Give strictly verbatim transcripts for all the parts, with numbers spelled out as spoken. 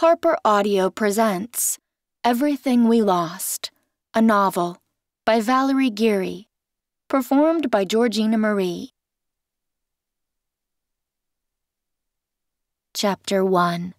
Harper Audio presents Everything We Lost, a novel by Valerie Geary, performed by Jorjeana Marie. Chapter one.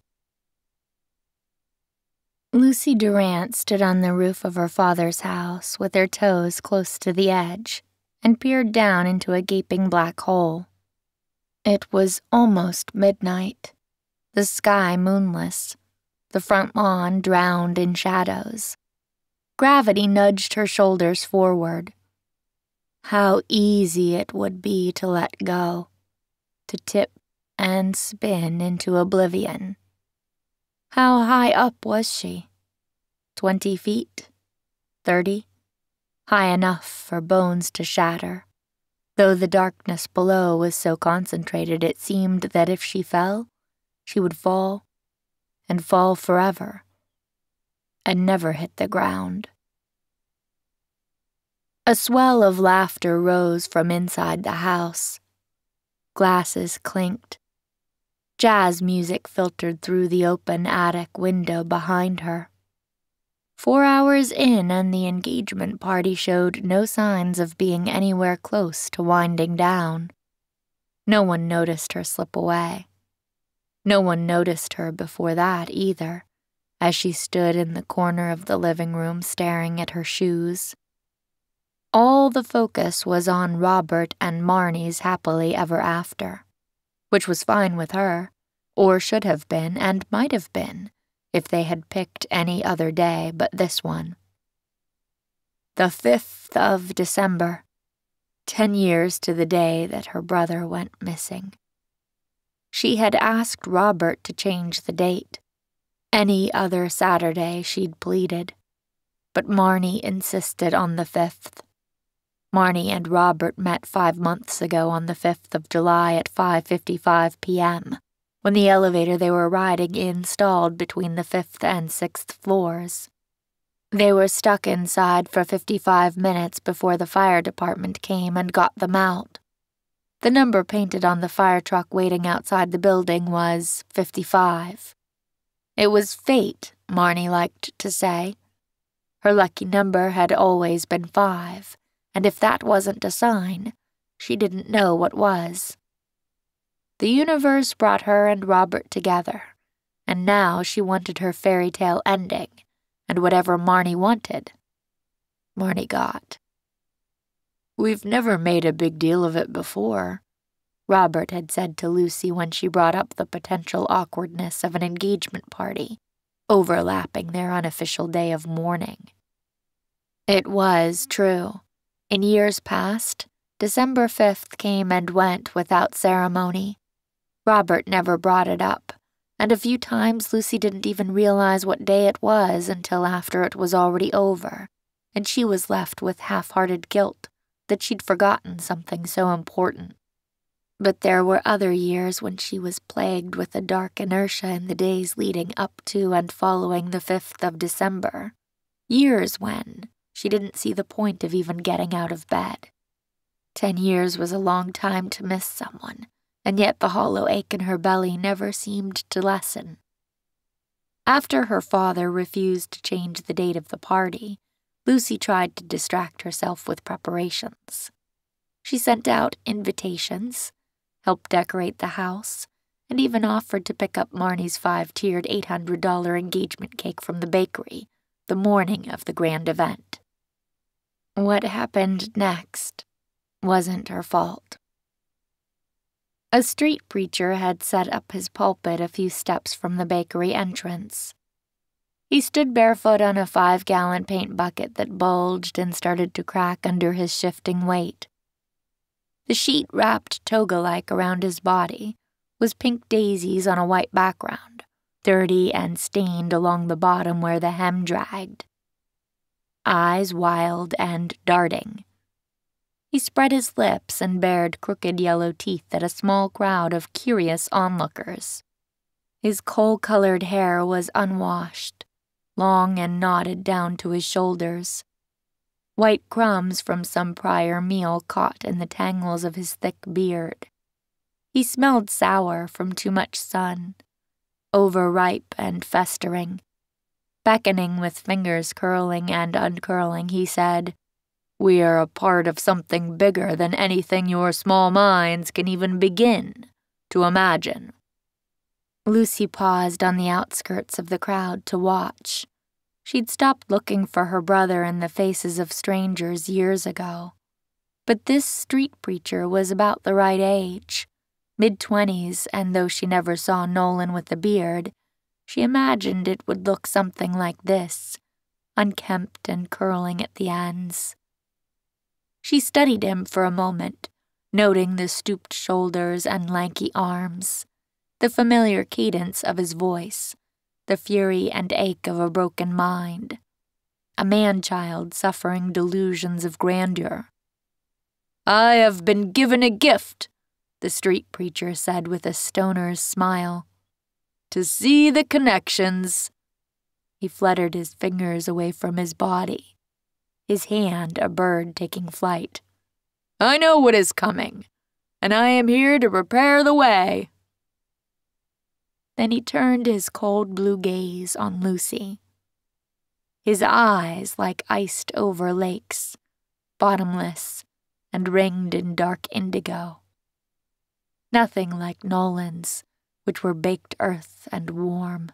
Lucy Durant stood on the roof of her father's house with her toes close to the edge and peered down into a gaping black hole. It was almost midnight, the sky moonless, the front lawn drowned in shadows. Gravity nudged her shoulders forward. How easy it would be to let go, to tip and spin into oblivion. How high up was she? Twenty feet? Thirty? High enough for bones to shatter, though the darkness below was so concentrated it seemed that if she fell, she would fall, and fall forever, and never hit the ground. A swell of laughter rose from inside the house. Glasses clinked. Jazz music filtered through the open attic window behind her. Four hours in, and the engagement party showed no signs of being anywhere close to winding down. No one noticed her slip away. No one noticed her before that either, as she stood in the corner of the living room staring at her shoes. All the focus was on Robert and Marnie's happily ever after, which was fine with her, or should have been and might have been, if they had picked any other day but this one. The fifth of December, ten years to the day that her brother went missing. She had asked Robert to change the date. Any other Saturday, she'd pleaded. But Marnie insisted on the fifth. Marnie and Robert met five months ago on the fifth of July at five fifty-five p.m., when the elevator they were riding in stalled between the fifth and sixth floors. They were stuck inside for fifty-five minutes before the fire department came and got them out. The number painted on the fire truck waiting outside the building was fifty-five. It was fate, Marnie liked to say. Her lucky number had always been five, and if that wasn't a sign, she didn't know what was. The universe brought her and Robert together, and now she wanted her fairy tale ending, and whatever Marnie wanted, Marnie got. "We've never made a big deal of it before," Robert had said to Lucy when she brought up the potential awkwardness of an engagement party, overlapping their unofficial day of mourning. It was true. In years past, December fifth came and went without ceremony. Robert never brought it up, and a few times Lucy didn't even realize what day it was until after it was already over, and she was left with half-hearted guilt that she'd forgotten something so important. But there were other years when she was plagued with a dark inertia in the days leading up to and following the fifth of December. Years when she didn't see the point of even getting out of bed. Ten years was a long time to miss someone, and yet the hollow ache in her belly never seemed to lessen. After her father refused to change the date of the party, Lucy tried to distract herself with preparations. She sent out invitations, helped decorate the house, and even offered to pick up Marnie's five-tiered eight hundred dollars engagement cake from the bakery the morning of the grand event. What happened next wasn't her fault. A street preacher had set up his pulpit a few steps from the bakery entrance. He stood barefoot on a five-gallon paint bucket that bulged and started to crack under his shifting weight. The sheet wrapped toga-like around his body was pink daisies on a white background, dirty and stained along the bottom where the hem dragged. Eyes wild and darting. He spread his lips and bared crooked yellow teeth at a small crowd of curious onlookers. His coal-colored hair was unwashed, long and knotted down to his shoulders. White crumbs from some prior meal caught in the tangles of his thick beard. He smelled sour from too much sun, overripe and festering. Beckoning with fingers curling and uncurling, he said, "We are a part of something bigger than anything your small minds can even begin to imagine." Lucy paused on the outskirts of the crowd to watch. She'd stopped looking for her brother in the faces of strangers years ago. But this street preacher was about the right age, mid-twenties, and though she never saw Nolan with a beard, she imagined it would look something like this, unkempt and curling at the ends. She studied him for a moment, noting the stooped shoulders and lanky arms, the familiar cadence of his voice, the fury and ache of a broken mind, a man-child suffering delusions of grandeur. "I have been given a gift," the street preacher said with a stoner's smile, "to see the connections." He fluttered his fingers away from his body, his hand a bird taking flight. "I know what is coming, and I am here to prepare the way." Then he turned his cold blue gaze on Lucy. His eyes like iced-over lakes, bottomless and ringed in dark indigo. Nothing like Nolan's, which were baked earth and warm.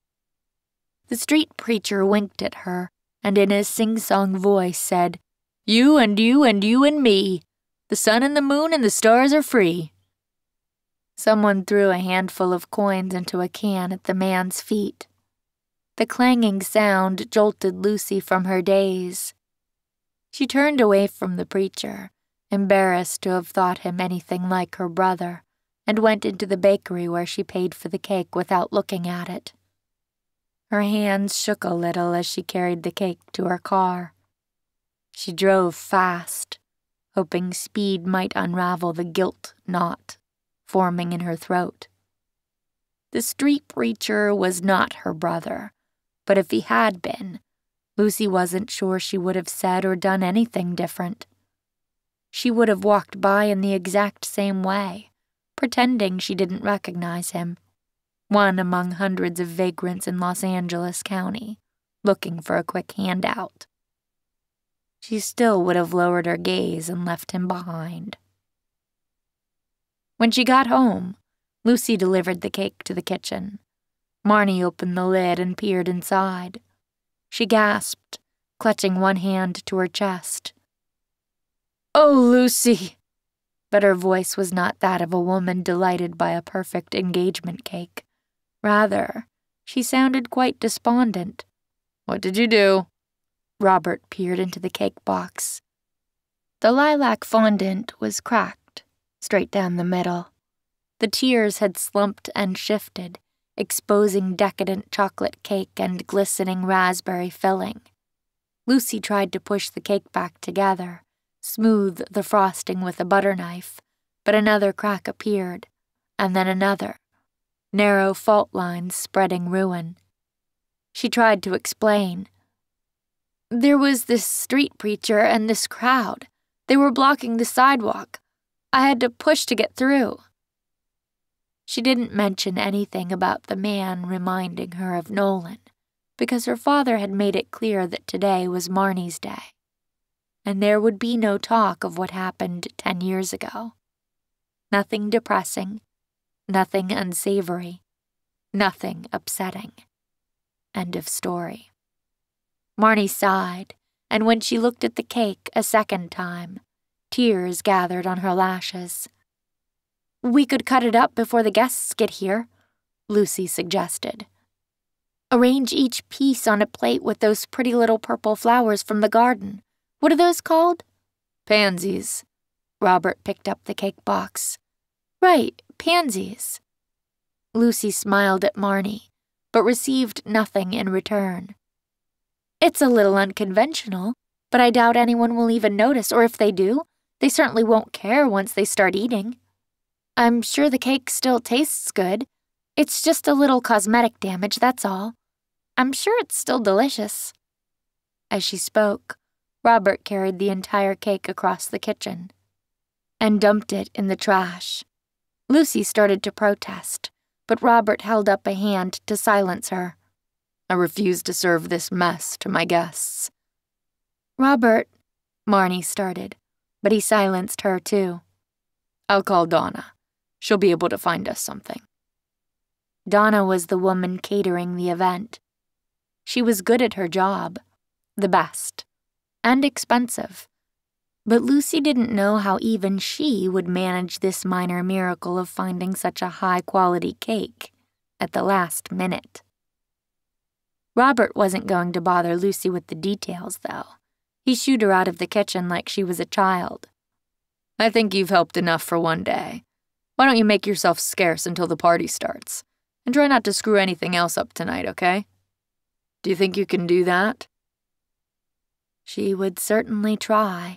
The street preacher winked at her, and in his sing-song voice said, "You and you and you and me. The sun and the moon and the stars are free." Someone threw a handful of coins into a can at the man's feet. The clanging sound jolted Lucy from her daze. She turned away from the preacher, embarrassed to have thought him anything like her brother, and went into the bakery where she paid for the cake without looking at it. Her hands shook a little as she carried the cake to her car. She drove fast, hoping speed might unravel the guilt knot forming in her throat. The street preacher was not her brother, but if he had been, Lucy wasn't sure she would have said or done anything different. She would have walked by in the exact same way, pretending she didn't recognize him, one among hundreds of vagrants in Los Angeles County, looking for a quick handout. She still would have lowered her gaze and left him behind. When she got home, Lucy delivered the cake to the kitchen. Marnie opened the lid and peered inside. She gasped, clutching one hand to her chest. "Oh, Lucy!" But her voice was not that of a woman delighted by a perfect engagement cake. Rather, she sounded quite despondent. "What did you do?" Robert peered into the cake box. The lilac fondant was cracked, straight down the middle. The tiers had slumped and shifted, exposing decadent chocolate cake and glistening raspberry filling. Lucy tried to push the cake back together, smooth the frosting with a butter knife, but another crack appeared, and then another, narrow fault lines spreading ruin. She tried to explain. "There was this street preacher and this crowd. They were blocking the sidewalk. I had to push to get through." She didn't mention anything about the man reminding her of Nolan, because her father had made it clear that today was Marnie's day, and there would be no talk of what happened ten years ago. Nothing depressing, nothing unsavory, nothing upsetting. End of story. Marnie sighed, and when she looked at the cake a second time, tears gathered on her lashes. "We could cut it up before the guests get here," Lucy suggested. "Arrange each piece on a plate with those pretty little purple flowers from the garden. What are those called?" "Pansies." Robert picked up the cake box. "Right, pansies." Lucy smiled at Marnie, but received nothing in return. "It's a little unconventional, but I doubt anyone will even notice, or if they do, they certainly won't care once they start eating. I'm sure the cake still tastes good. It's just a little cosmetic damage, that's all. I'm sure it's still delicious." As she spoke, Robert carried the entire cake across the kitchen and dumped it in the trash. Lucy started to protest, but Robert held up a hand to silence her. "I refuse to serve this mess to my guests." "Robert," Marnie started, but he silenced her too. "I'll call Donna. She'll be able to find us something." Donna was the woman catering the event. She was good at her job, the best, and expensive. But Lucy didn't know how even she would manage this minor miracle of finding such a high-quality cake at the last minute. Robert wasn't going to bother Lucy with the details, though. He shooed her out of the kitchen like she was a child. "I think you've helped enough for one day. Why don't you make yourself scarce until the party starts? And try not to screw anything else up tonight, okay? Do you think you can do that?" She would certainly try.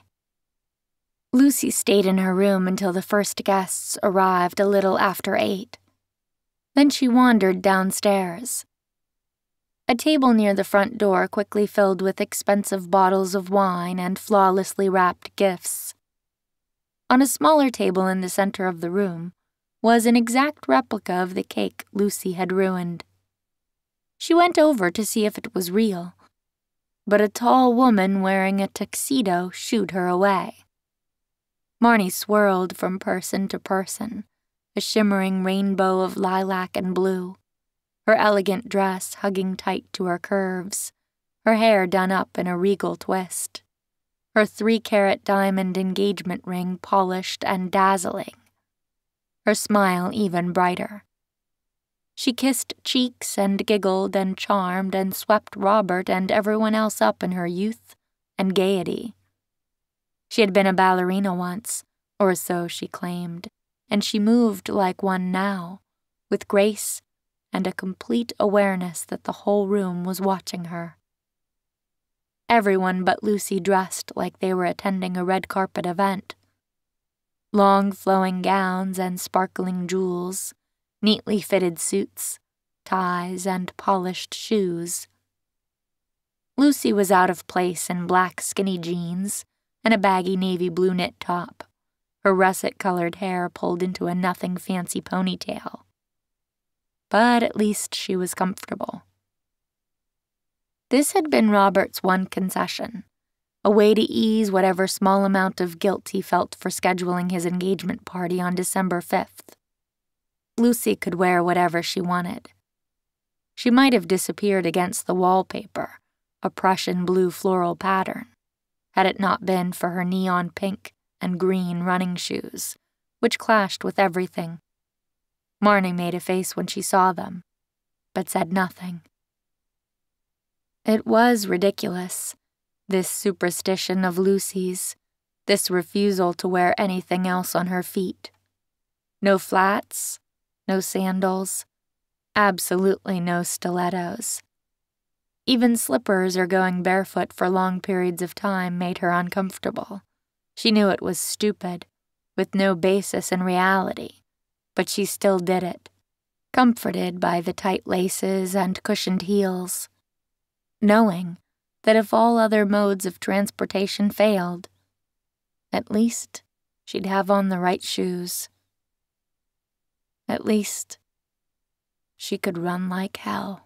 Lucy stayed in her room until the first guests arrived a little after eight. Then she wandered downstairs. A table near the front door quickly filled with expensive bottles of wine and flawlessly wrapped gifts. On a smaller table in the center of the room was an exact replica of the cake Lucy had ruined. She went over to see if it was real, but a tall woman wearing a tuxedo shooed her away. Marnie swirled from person to person, a shimmering rainbow of lilac and blue, her elegant dress hugging tight to her curves, her hair done up in a regal twist, her three-carat diamond engagement ring polished and dazzling, her smile even brighter. She kissed cheeks and giggled and charmed and swept Robert and everyone else up in her youth and gaiety. She had been a ballerina once, or so she claimed, and she moved like one now, with grace and a complete awareness that the whole room was watching her. Everyone but Lucy dressed like they were attending a red carpet event. Long flowing gowns and sparkling jewels, neatly fitted suits, ties, and polished shoes. Lucy was out of place in black skinny jeans and a baggy navy blue knit top, her russet-colored hair pulled into a nothing fancy ponytail. But at least she was comfortable. This had been Robert's one concession, a way to ease whatever small amount of guilt he felt for scheduling his engagement party on December fifth. Lucy could wear whatever she wanted. She might have disappeared against the wallpaper, a Prussian blue floral pattern, had it not been for her neon pink and green running shoes, which clashed with everything. Marnie made a face when she saw them, but said nothing. It was ridiculous, this superstition of Lucy's, this refusal to wear anything else on her feet. No flats, no sandals, absolutely no stilettos. Even slippers or going barefoot for long periods of time made her uncomfortable. She knew it was stupid, with no basis in reality, but she still did it, comforted by the tight laces and cushioned heels, knowing that if all other modes of transportation failed, at least she'd have on the right shoes. At least she could run like hell.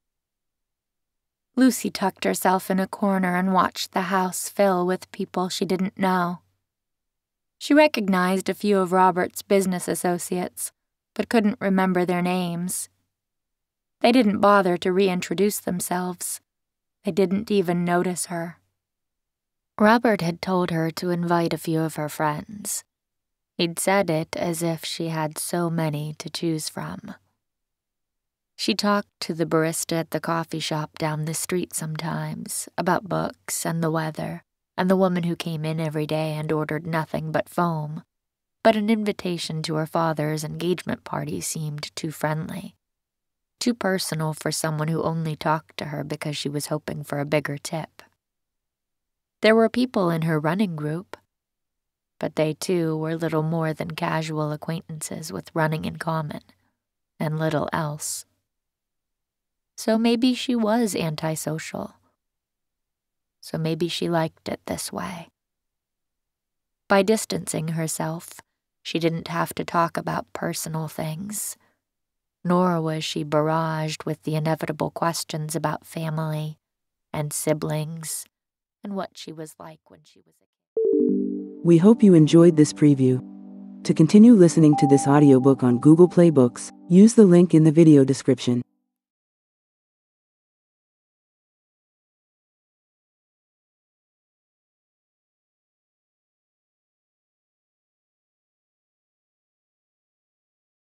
Lucy tucked herself in a corner and watched the house fill with people she didn't know. She recognized a few of Robert's business associates, but couldn't remember their names. They didn't bother to reintroduce themselves. They didn't even notice her. Robert had told her to invite a few of her friends. He'd said it as if she had so many to choose from. She talked to the barista at the coffee shop down the street sometimes about books and the weather, and the woman who came in every day and ordered nothing but foam, but an invitation to her father's engagement party seemed too friendly, too personal for someone who only talked to her because she was hoping for a bigger tip. There were people in her running group, but they too were little more than casual acquaintances with running in common, and little else. So maybe she was antisocial. So maybe she liked it this way. By distancing herself, she didn't have to talk about personal things. nor was she barraged with the inevitable questions about family and siblings and what she was like when she was a kid. We hope you enjoyed this preview. To continue listening to this audiobook on Google Play Books, use the link in the video description.